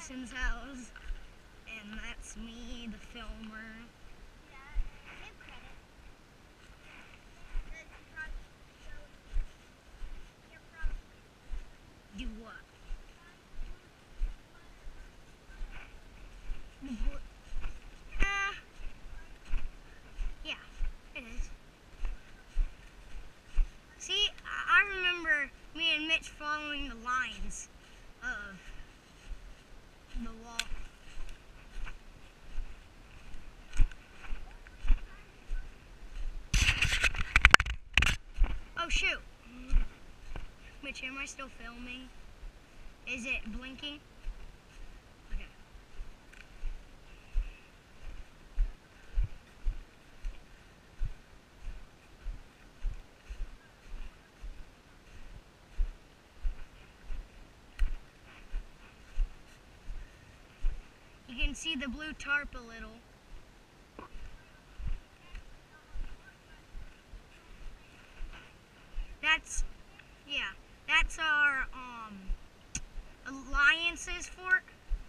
Jason's house, and that's me, the filmer. Do what? Yeah, it is. See, I remember me and Mitch following the lines of the wall. Oh shoot. Mitch, am I still filming? Is it blinking? Okay. You can see the blue tarp a little. That's our alliances fort.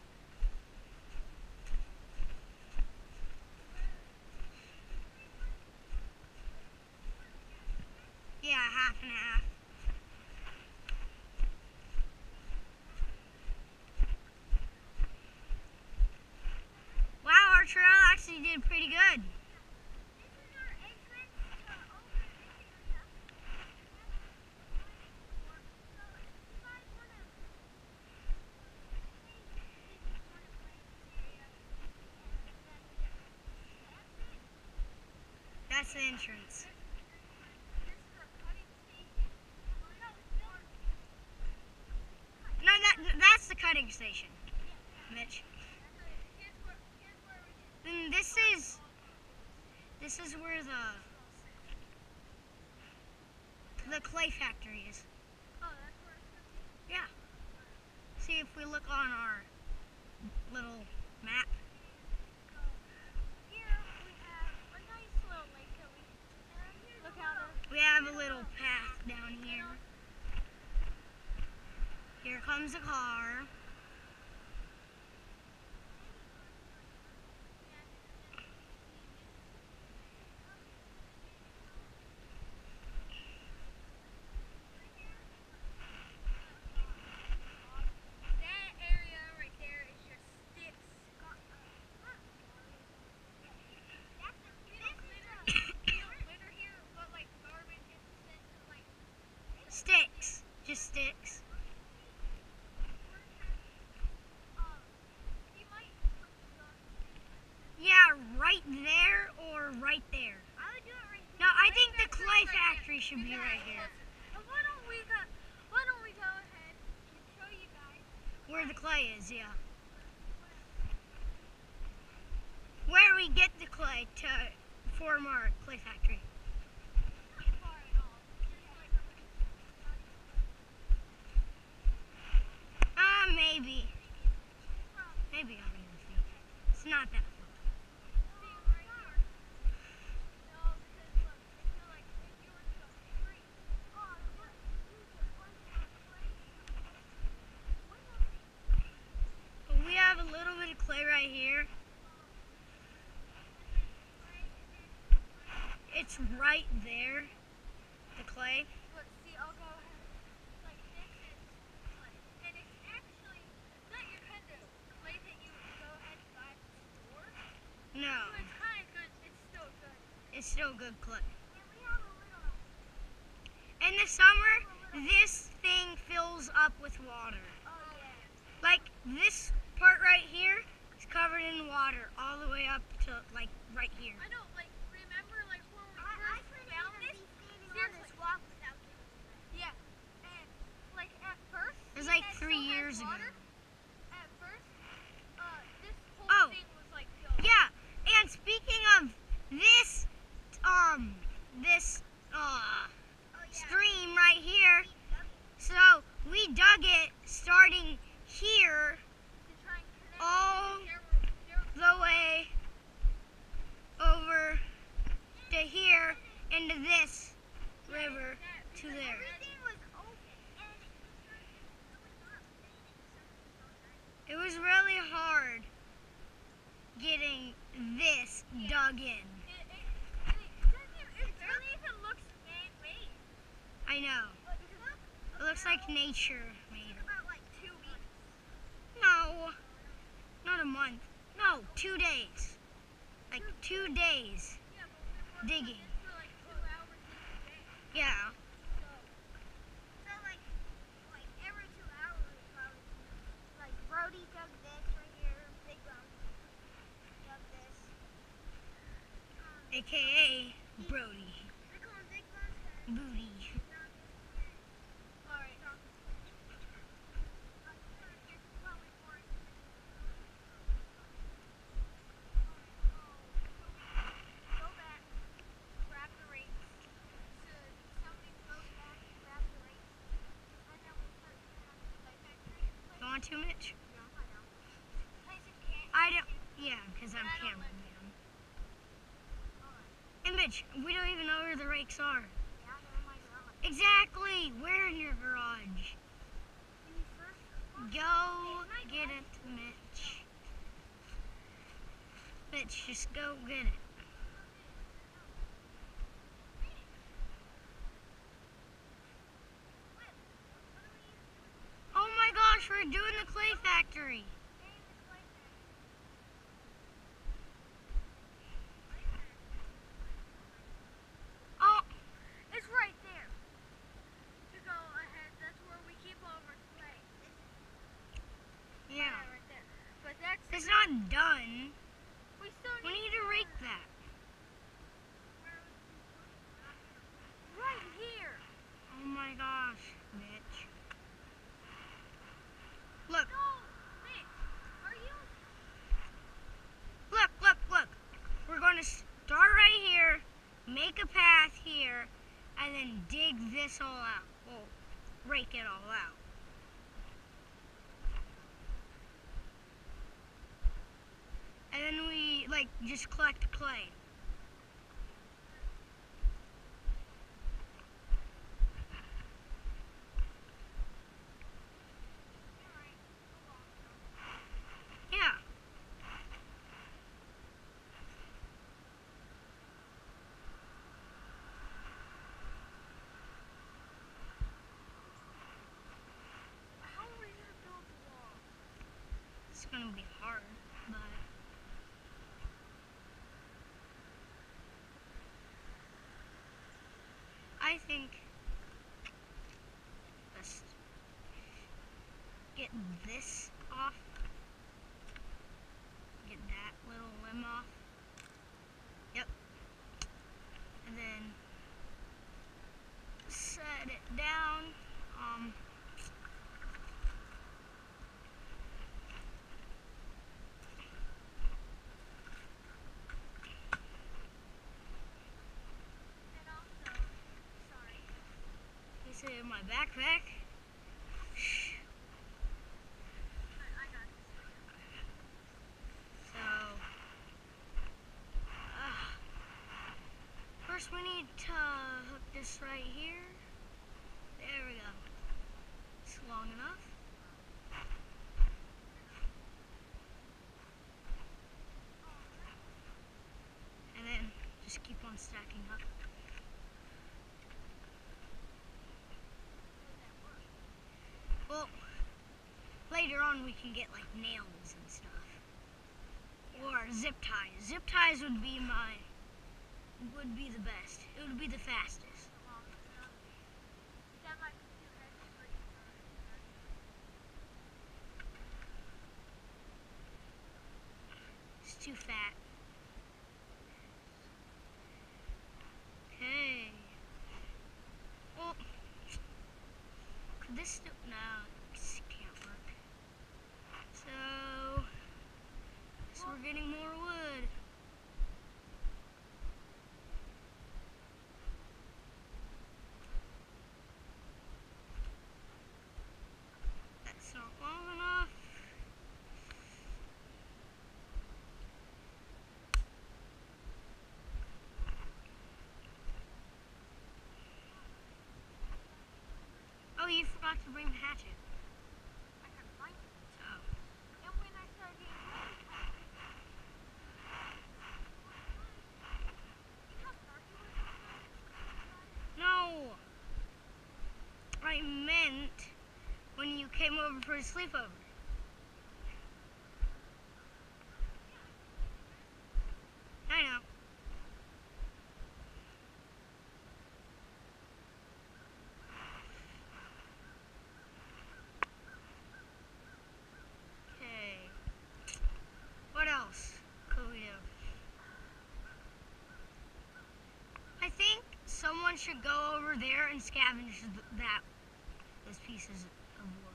Yeah, half and half. Wow, our trail actually did pretty good. That's the entrance. No, that's the cutting station, Mitch. Then this is where the clay factory is. Yeah. See if we look on our little map. We have a little path down here. Here comes a car. Sticks. Just sticks. Yeah, right there or right there. No, I think the clay factory should be right here. Why don't we go ahead and show you guys where the clay is? Yeah. Where we get the clay to form our clay factory. Maybe. Maybe 100 feet. It's not that far. But we have a little bit of clay right here. It's right there, the clay. Look, see, I'll go ahead. Like, this is clay. And it's actually not your kind of clay that you would go ahead and buy at the store. No. So it's kind of good. It's still good. It's still good clay. And we have a little... In the summer, this thing fills up with water. Oh, yeah. Like, this part right here is covered in water all the way up to, like, right here. I know, like, remember, like, when we first found this? Seriously. Yeah. And, like, at first... It was like it 3 still had years ago. water. At first, this whole Oh. thing was, like, filled. Yeah, and speaking of this, stream right here, so we dug it starting here To try and connect all the way over to here into this river to there. Everything was open. And It was was really hard getting this dug in. It barely even looks man-made. I know. It looks like nature made it. About like 2 weeks. No, not a month. No, 2 days. Like 2 days Yeah, but we were digging. for like 2 hours each day. Yeah. So like every 2 hours, probably. Like Brody dug this right here. Big Bum dug this. AKA Brody. They call him Big Bum. Booty. All right. Go back, grab the rakes. So somebody goes back, grab the rakes, and then we'll put it in the factory. You want to, Mitch? No, I know. Place it can't. I don't. Yeah, because I'm cameraman. And Mitch, we don't even know where the rakes are. Yeah, they're in my garage. Exactly. Where in your garage? When you first Go get it, Mitch. Mitch, just go get it. Oh my gosh, we're doing the clay factory. Oh, It's right there. To go ahead, that's where we keep all of our clay. yeah. Right there. But that's It's not done. we still We need to rake that. right here. Oh my gosh, Mitch. Look, No, Mitch, are you? look, look, look. We're going to start right here, make a path here, and then dig this all out. Well, rake it all out. And then we, like, just collect clay. Yeah. How are we gonna build the wall? It's going to be hard, but... I think let's get this off. Get that little limb off. Yep. And then set it down. And also, sorry. This is my backpack. I got this. So, first we need to hook this right here. There we go. It's long enough. And then just keep on stacking up. Well, later on we can get like nails and stuff. Or zip ties. Zip ties would be the best. It would be the fastest. That might be too heavy for you. It's too fat. Okay. Well, could this still, no, this can't work. So we're getting more wood. That's not long enough. Oh, you forgot to bring the hatchet. I can find it. Oh. And we came over for a sleepover. I know. Okay. What else could we do? I think someone should go over there and scavenge those pieces of wood.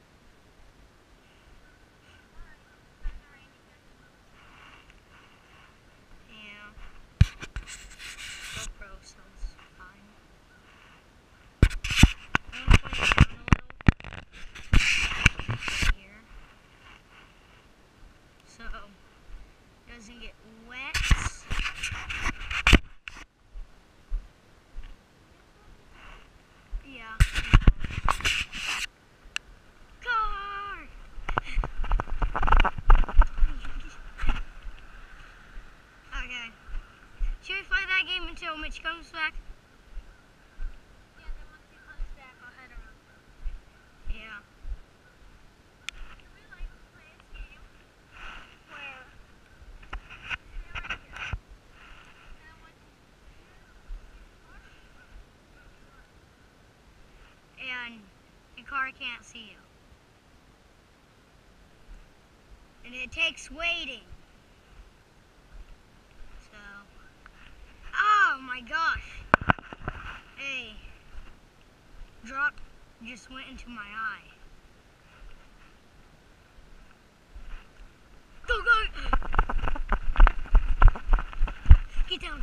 Yeah. GoPro sounds fine. I'm gonna point it down a little. Right here. So it doesn't get wet. Yeah. Car! Okay. Should we play that game until Mitch comes back? Yeah, then once he comes back, I'll head around. Yeah. Can we like play this game where stay right here, and then once you And your car can't see you. And it takes waiting. So. Oh my gosh. Hey. Drop just went into my eye. Go, go! Get down.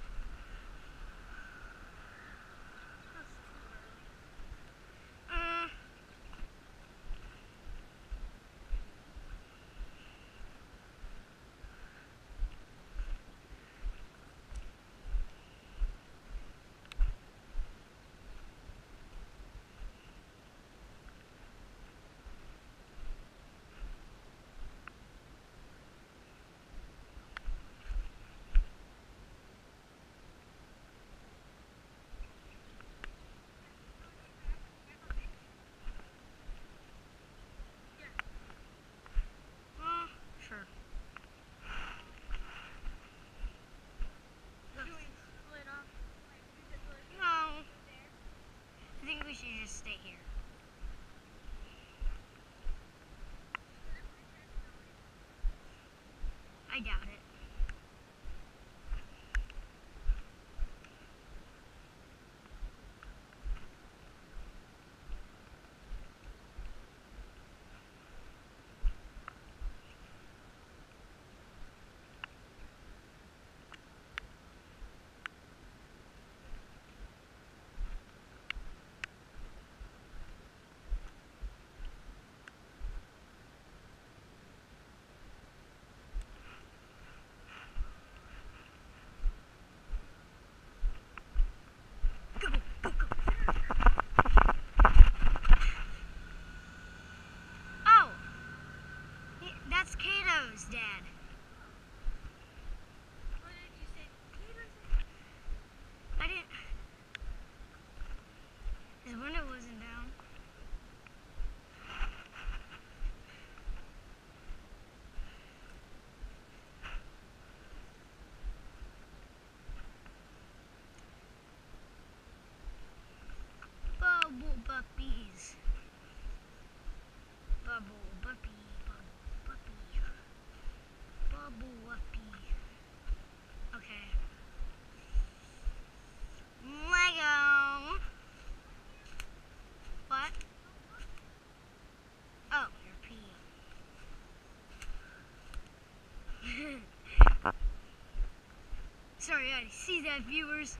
Uh, sure. should we split up? Like we could like No, go there. I think we should just stay here. I doubt it. Go, go, go, go. Oh! That's Kato's dad. What did you say? I didn't. His window wasn't down. Bubble puppies. Bubble puppy. Bubble puppy. Bubble puppy. Okay. Lego. What? Oh, you're peeing. Sorry, I see that, viewers.